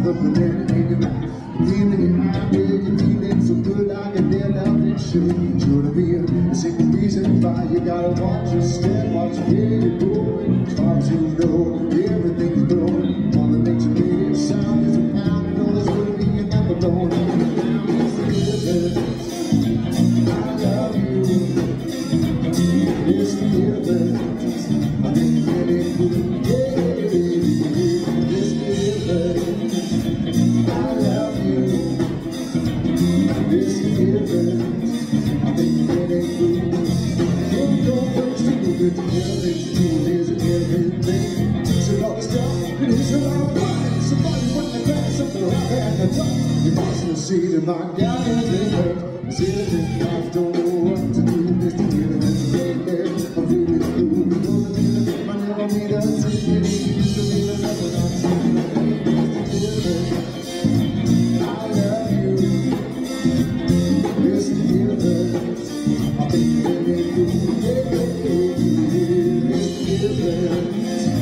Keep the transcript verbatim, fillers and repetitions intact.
the banana in your mouth. Feeling high, baby, feeling so good like a dead nothing should. Should be a secret reason why you gotta watch your step, watch where you're going. As far as you know, everything's going. Wanna make you hear your sound is a pound. You know there's gonna be another bone. I love you. It's the heaven. I think that it could, yeah, baby. It's the heaven. I love you. It's the heaven. I think that it could. Don't go first to the good together. It's everything. So all the stuff, it is a lot of fun. Somebody put the glass up the rock and the top. You must have seen it, my God, it's it hurt. See the thing, I don't know what to do. It's the heaven. I'm feeling blue, because I feel it, I never made a secret. Used to be the never not seen. I love you. It's the heaven. I think that it could be. It's the heaven.